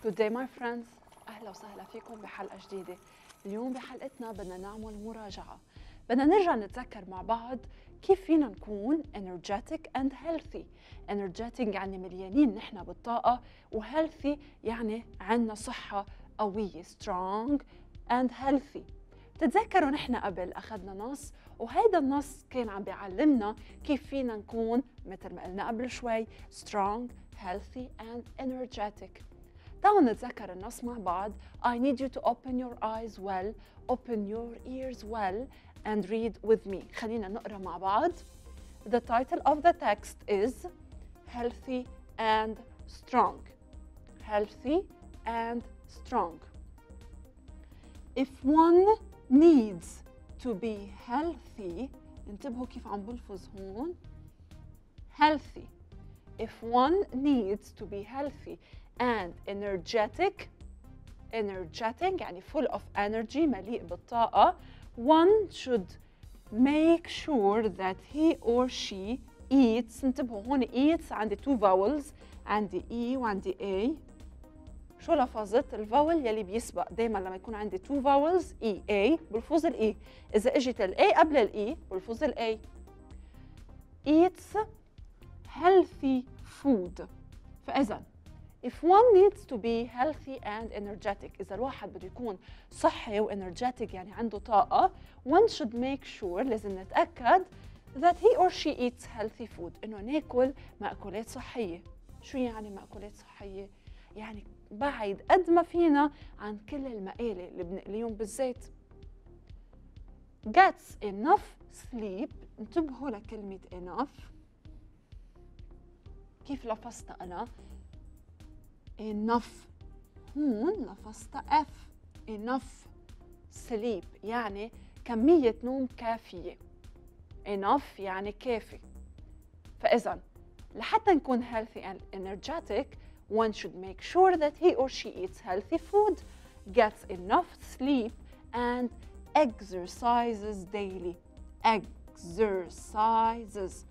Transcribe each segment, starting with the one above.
Good day my friends. أهلا وسهلا فيكم بحلقة جديدة. اليوم بحلقتنا بدنا نعمل مراجعة. بدنا نرجع نتذكر مع بعض كيف فينا نكون energetic and healthy. energetic يعني مليانين نحن بالطاقة، و healthy يعني عنا صحة قوية strong and healthy. بتتذكروا نحن قبل أخذنا نص، وهيدا النص كان عم بيعلمنا كيف فينا نكون مثل ما قلنا قبل شوي strong, healthy and energetic. تعالوا نتذكر النص مع بعض. I need you to open your eyes well, open your ears well and read with me. خلينا نقرأ مع بعض. The title of the text is Healthy and Strong. Healthy and strong. If one needs to be healthy, انتبهوا كيف عم بلفظ هون. Healthy. If one needs to be healthy and energetic يعني full of energy مليء بالطاقة, one should make sure that he or she eats. انتبهوا هون eats عندي two vowels, عندي E وعندي A. شو لفظت؟ الفاول يلي بيسبق دايما لما يكون عندي two vowels E A بلفظ ال E. إذا اجت ال A قبل ال E بلفظ ال A. eats healthy food. فإذا if one needs to be healthy and energetic, إذا الواحد بده يكون صحي و energetic يعني عنده طاقة, one should make sure لازم نتأكد that he or she eats healthy food, إنه ناكل مأكولات صحية. شو يعني مأكولات صحية؟ يعني بعيد قد ما فينا عن كل المقالي اللي بنقليهم بالزيت. gets enough sleep. انتبهوا لكلمة enough. كيف لفظتها أنا؟ enough. هون لفظتها F. enough sleep يعني كمية نوم كافية. enough يعني كافي. فإذا لحتى نكون healthy and energetic, one should make sure that he or she eats healthy food, gets enough sleep and exercises daily. exercises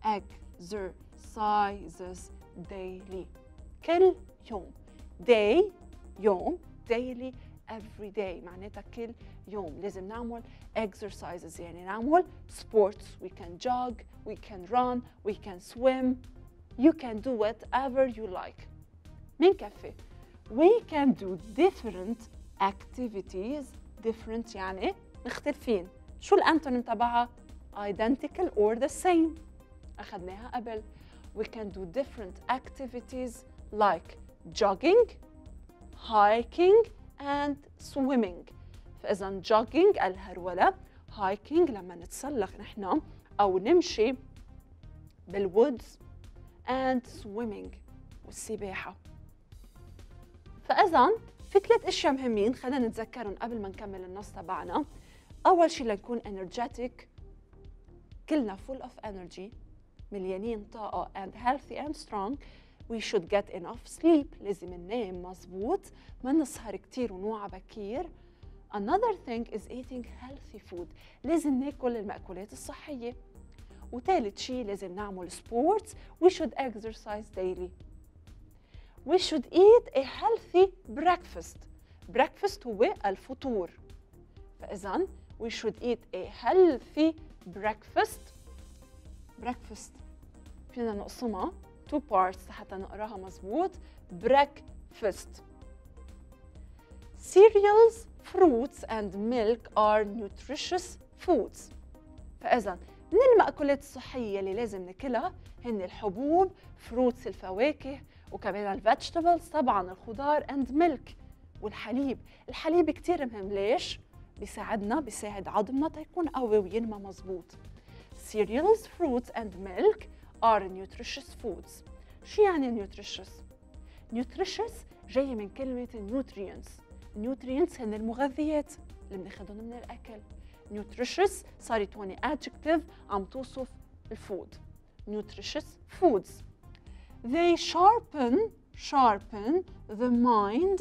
daily. كل يوم. day يوم, daily every day معناتها كل يوم لازم نعمل exercises يعني نعمل sports. We can jog, we can run, we can swim, you can do whatever you like. من كفي. We can do different activities. different يعني مختلفين. شو الأنتونيم تبعها؟ identical or the same. أخذناها قبل. We can do different activities like jogging, hiking and swimming. فإذا jogging الهرولة, hiking لما نتسلق نحن أو نمشي بالwoods and swimming والسباحة. فإذا في 3 أشياء مهمين خلينا نتذكرهم قبل ما نكمل النص تبعنا. أول شيء لنكون energetic, كلنا full of energy, مليانين طاقة and healthy and strong, we should get enough sleep. لازم ننام مزبوط, ما نسهر كتير ونوعى بكير. Another thing is eating healthy food. لازم ناكل المأكولات الصحية. وثالث شيء لازم نعمل sports. We should exercise daily. We should eat a healthy breakfast. breakfast هو الفطور. فإذا we should eat a healthy breakfast. breakfast فينا نقسمها two parts حتى نقراها مزبوط. breakfast. cereals, fruits and milk are nutritious foods. فإذا من المأكولات الصحية اللي لازم ناكلها هن الحبوب, fruits الفواكه, وكمان الفيجيتابلز طبعا الخضار and milk والحليب. الحليب كتير مهم. ليش؟ بيساعد عظمنا تيكون قوي وينمى مزبوط. cereals, fruits and milk are nutritious foods. شو يعني nutritious؟ nutritious جاي من كلمة nutrients. nutrients هن المغذيات اللي بناخدهم من الأكل. nutritious صارت هون adjective عم توصف الفود. nutritious foods. They sharpen the mind.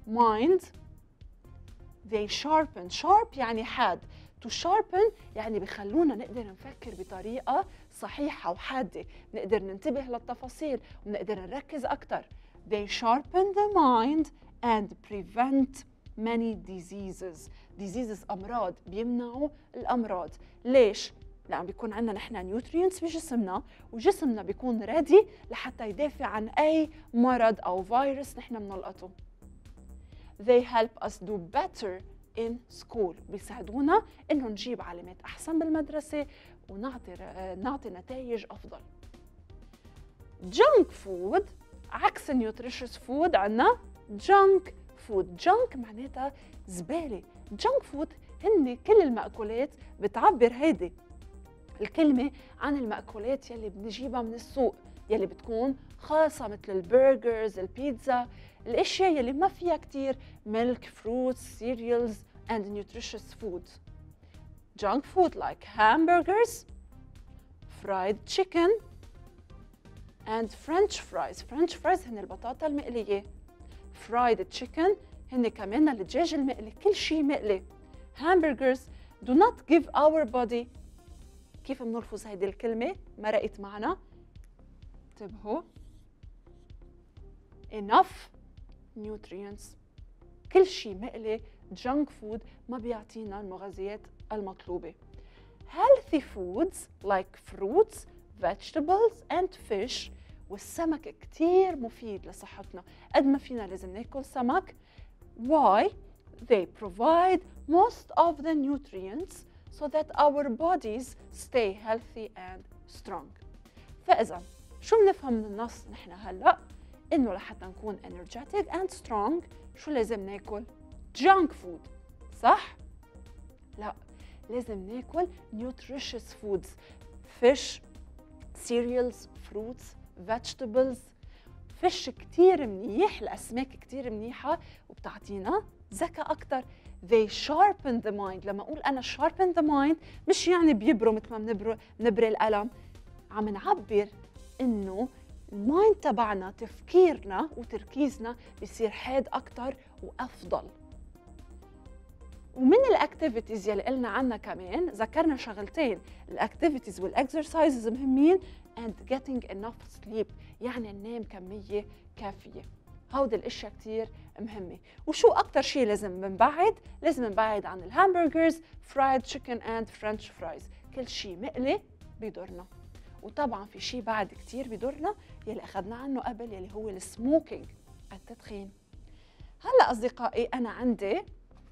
They sharpen. sharp يعني حاد. to sharpen يعني بخلونا نقدر نفكر بطريقة صحيحة وحادة، نقدر ننتبه للتفاصيل ونقدر نركز أكتر. They sharpen the mind and prevent many diseases. Diseases أمراض، بيمنعوا الأمراض. ليش؟ لأن بيكون عندنا نحن نيوترينتس بجسمنا، وجسمنا بيكون ريدي لحتى يدافع عن أي مرض أو فيروس نحن بنلقطه. They help us do better in school. بيساعدونا إنه نجيب علامات أحسن بالمدرسة ونعطي نتائج أفضل. Junk food عكس nutritious food، عندنا junk food. junk معناتها زبالة. junk food هن كل المأكولات، بتعبر هيدي الكلمة عن المأكولات يلي بنجيبها من السوق، يلي بتكون خاصة مثل البرجرز، البيتزا، الأشياء يلي ما فيها كتير milk, fruits, cereals and nutritious foods. Junk food like hamburgers, fried chicken and French fries. French fries هن البطاطا المقلية. fried chicken هن كمان الدجاج المقلي، كل شيء مقلي. hamburgers do not give our body. كيف بنلفظ هيدي الكلمة؟ مرقت معنا. انتبهوا. enough nutrients. كل شيء مقلي junk food ما بيعطينا المغذيات المطلوبة. healthy foods like fruits, vegetables and fish. والسمك كتير مفيد لصحتنا، قد ما فينا لازم ناكل سمك. why? They provide most of the nutrients so that our bodies stay healthy and strong. فإذا شو بنفهم من النص نحن هلأ؟ إنه لحتى نكون energetic and strong شو لازم ناكل؟ junk food، صح؟ لا، لازم ناكل nutritious foods. fish, cereals, fruits, vegetables. fish كتير منيح، الأسماك كتير منيحة وبتعطينا ذكاء أكتر. they sharpen the mind. لما أقول أنا sharpen the mind مش يعني بيبروا مثل ما بنبري القلم، عم نعبر إنه المايند تبعنا، تفكيرنا وتركيزنا بيصير حاد أكتر وأفضل. ومن الاكتيفيتيز يلي قلنا عنها كمان ذكرنا شغلتين، الاكتيفيتيز والاكسرسايزز مهمين and getting enough sleep، يعني ننام كمية كافية. هودي الاشياء كتير مهمة. وشو أكتر شيء لازم نبعد؟ لازم نبعد عن الهامبرجرز، فرايد تشيكن اند فرنش فرايز. كل شيء مقلي بيضرنا. وطبعا في شيء بعد كتير بيضرنا يلي أخذنا عنه قبل، يلي هو السموكينج، التدخين. هلا أصدقائي أنا عندي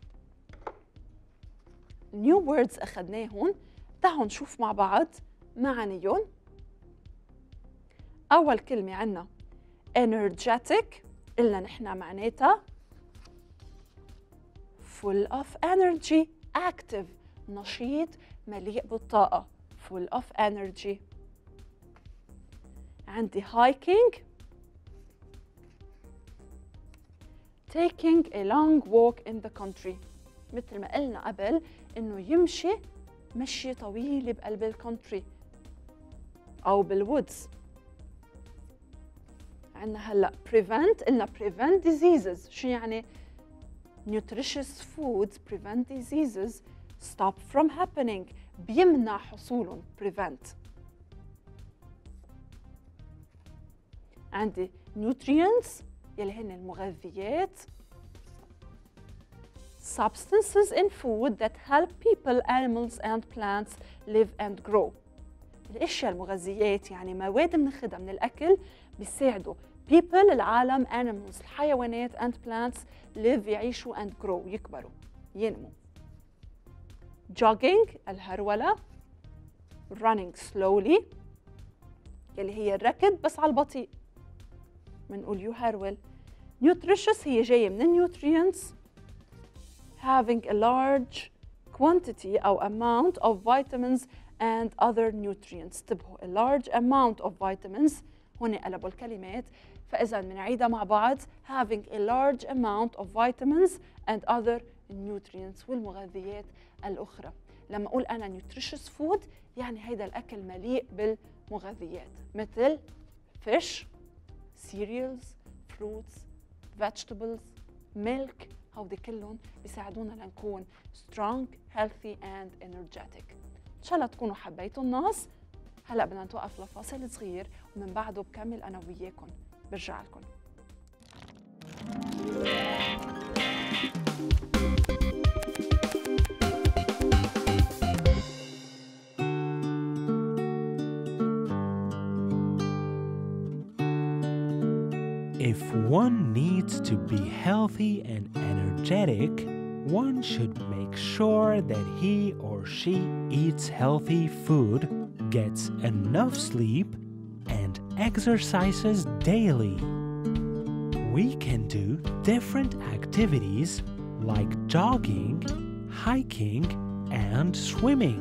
new words أخذناهم، تعالوا نشوف مع بعض معانيهم. أول كلمة عنا energetic، قلنا نحن معناتها full of energy، active نشيط مليء بالطاقة، full of energy. عندي hiking taking a long walk in the country، مثل ما قلنا قبل إنه يمشي مشي طويل بقلب الكونتري أو بالwoods. عندنا هلا prevent، قلنا prevent diseases. شو يعني؟ nutritious foods prevent diseases stop from happening، بيمنع حصولهم. prevent. عندي nutrients يلي هن المغذيات، substances in food that help people, animals and plants live and grow. الاشياء المغذيات يعني مواد بناخذها من الاكل بيساعدوا people العالم، animals الحيوانات and plants live يعيشوا and grow يكبروا ينمو. jogging الهرولة، running slowly يلي هي الركض بس على البطيء بنقول يهرول. nutritious هي جاية من nutrients having a large quantity أو amount of vitamins and other nutrients. انتبهوا a large amount of vitamins، هون قلبوا الكلمات، فإذا بنعيدها مع بعض having a large amount of vitamins and other nutrients، والمغذيات الأخرى. لما أقول أنا nutritious food يعني هيدا الأكل مليء بالمغذيات مثل fish, cereals, fruits, vegetables, milk. هودي كلهم بيساعدونا لنكون strong, healthy and energetic. إن شاء الله تكونوا حبيتوا النص. هلأ بدنا نتوقف لفاصل صغير ومن بعده بكمل أنا وياكم، برجع لكم. If one needs to be healthy and energetic, one should make sure that he or she eats healthy food, gets enough sleep, and exercises daily. We can do different activities like jogging, hiking, and swimming.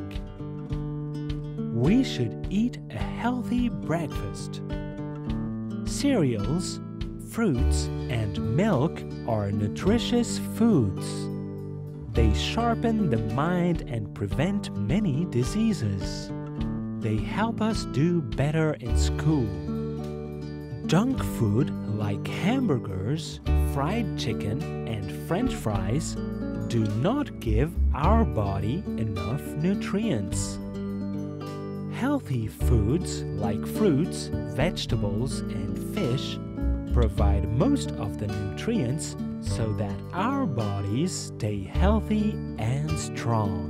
We should eat a healthy breakfast. Cereals, fruits, and milk are nutritious foods. They sharpen the mind and prevent many diseases. They help us do better in school. Junk food like hamburgers, fried chicken, and French fries do not give our body enough nutrients. Healthy foods like fruits, vegetables, and fish provide most of the nutrients so that our bodies stay healthy and strong.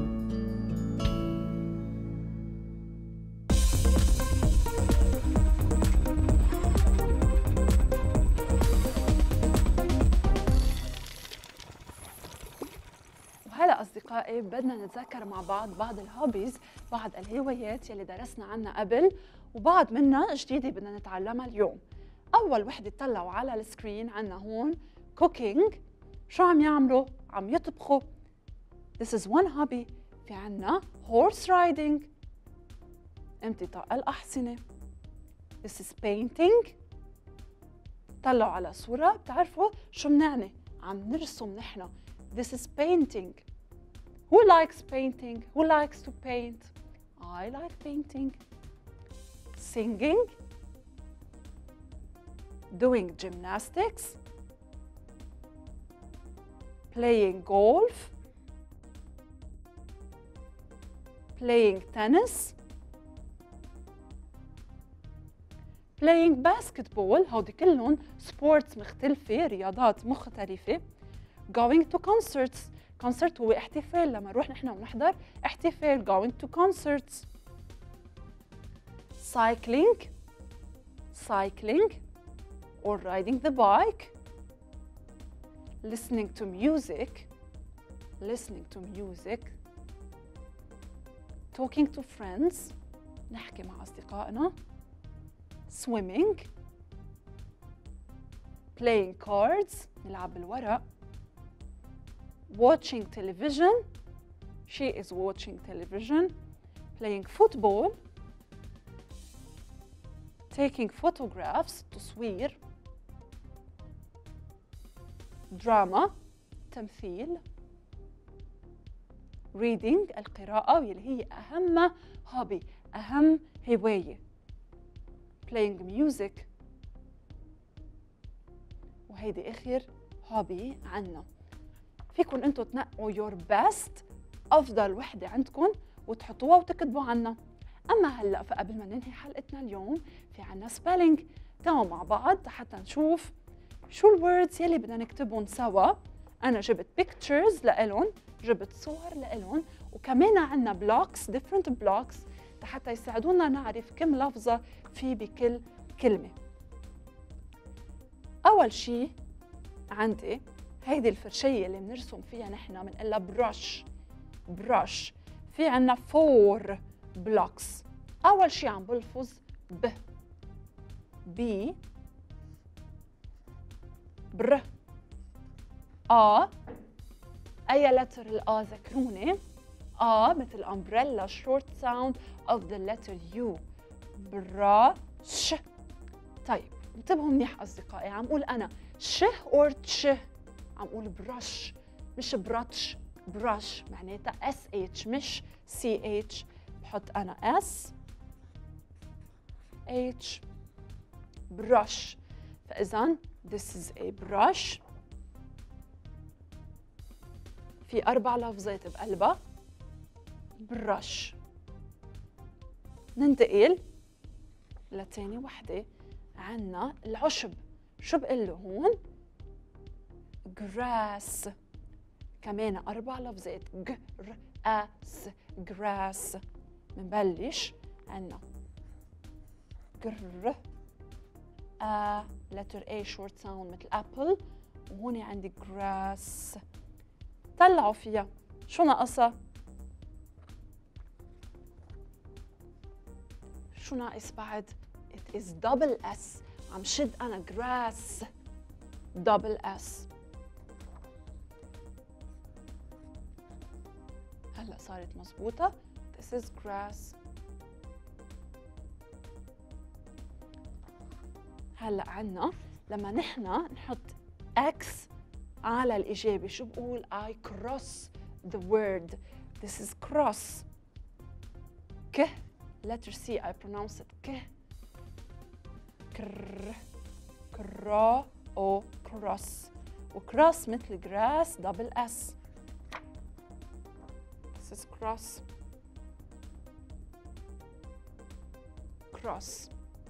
وهلا أصدقائي بدنا نتذكر مع بعض الهوبيز، بعض الهوايات يلي درسنا عنها قبل وبعض منها جديدة بدنا نتعلمها اليوم. أول وحدة طلعوا على السكرين عنا هون cooking. شو عم يعملوا؟ عم يطبخوا. This is one hobby. في عنا horse riding، امتطاء الأحصنة. This is painting. طلعوا على صورة، بتعرفوا شو بنعني؟ عم نرسم نحن. This is painting. Who likes painting? Who likes to paint? I like painting. Singing. Doing gymnastics. Playing golf. Playing tennis. Playing basketball. هودي كلهم سبورتس مختلفة، رياضات مختلفة. Going to concerts. concert هو احتفال، لما نروح نحن ونحضر احتفال. going to concerts. cycling. or riding the bike. listening to music. talking to friends. نحكي مع أصدقائنا. swimming. playing cards. نلعب بالورق. watching television. She is watching television. playing football. taking photographs. تصوير. drama. تمثيل. reading. القراءة واللي هي أهم hobby، أهم هواية. playing music. وهيدي آخر hobby عنا. فيكن انتوا تنقوا your best، أفضل وحدة عندكم وتحطوها وتكتبوا عنها. أما هلأ فقبل ما ننهي حلقتنا اليوم في عنا spelling. تعالوا مع بعض حتى نشوف شو الwords يلي بدنا نكتبهم سوا. أنا جبت pictures لإلهم، جبت صور لإلهم، وكمان عنا blocks different blocks حتى يساعدونا نعرف كم لفظة في بكل كلمة. أول شي عندي هيدي الفرشية اللي بنرسم فيها نحن بنقلها brush. في عنا 4 blocks. أول شي عم بلفظ B بر أي letter الآ ذكروني. مثل umbrella short sound of the letter U. brush. طيب انتبهوا منيح أصدقائي، عم قول أنا ش or تش، عم قول brush مش براتش. brush معناتها SH مش CH. بحط أنا SH brush. فإذن this is a brush. في 4 لفظات بقلبها brush. ننتقل لتاني وحدة، عنا العشب. شو بقول له هون؟ grass. كمان 4 لفظات grass grass. منبلش عنا جر letter A short sound مثل apple، وهون عندي grass. طلعوا فيها شو ناقصها؟ شو ناقص بعد؟ it is double S. عم شد أنا grass double S. هلا صارت مزبوطة. this is grass. هلا عنا لما نحن نحط X على الإجابة شو بقول؟ I cross the word. this is cross. ك letter C I pronounce it ك كر كرا أو cross. وcross مثل grass double S. this is cross cross.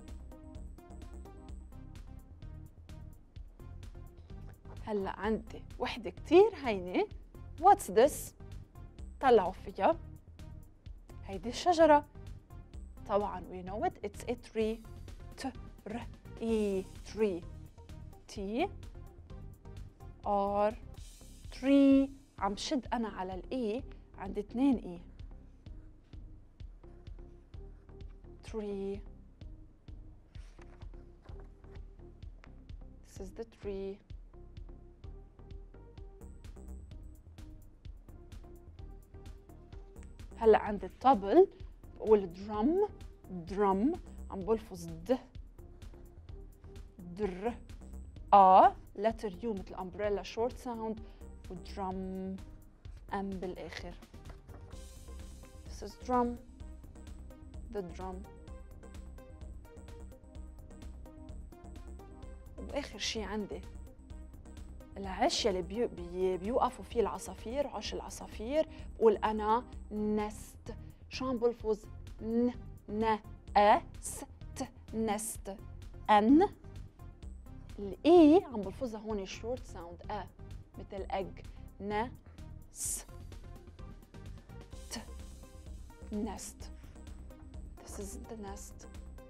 هلا عندي وحدة كتير هينة. what's this؟ طلعوا فيها. هيدي الشجرة. طبعا we know it. it's a tree. tree. T R tree. عم شد أنا على الإي. عندي 2 إي. tree. this is the tree. هلا عندي الطبل بقول drum عم بلفظ در letter U مثل umbrella short sound ودرم بالاخر. this is drum the drum. واخر شيء عندي العش يلي بيوقفوا فيه العصافير. عش العصافير بقول أنا nest. شو عم بلفظ؟ ست nest. N الإي عم بلفظها هون short sound مثل egg. nest nest. this is the nest.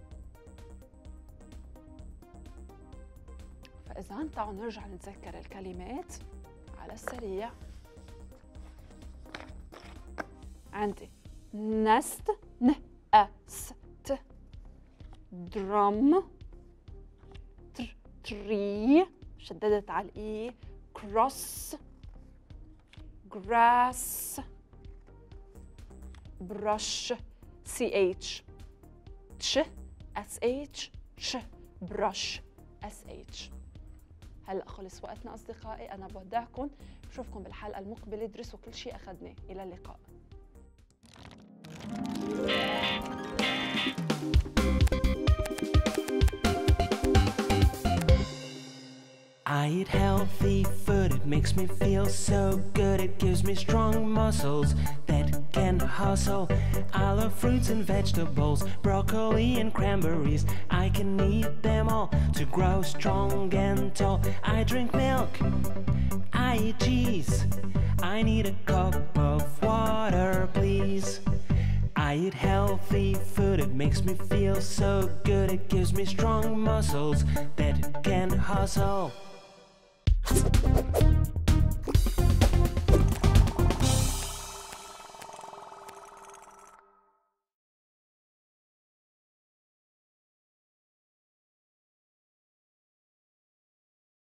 فإذا تعالوا نرجع نتذكر الكلمات على السريع. عندي nest nest drum tree شددت على الإي cross grass brush ch sh brush sh. هلا خلص وقتنا أصدقائي. أنا بودعكم. بشوفكم بالحلقة المقبلة. ادرسوا كل شيء أخذناه. إلى اللقاء. I eat healthy food, it makes me feel so good. It gives me strong muscles that can hustle. I love fruits and vegetables, broccoli and cranberries. I can eat them all to grow strong and tall. I drink milk, I eat cheese. I need a cup of water, please. I eat healthy food, it makes me feel so good. It gives me strong muscles that can hustle.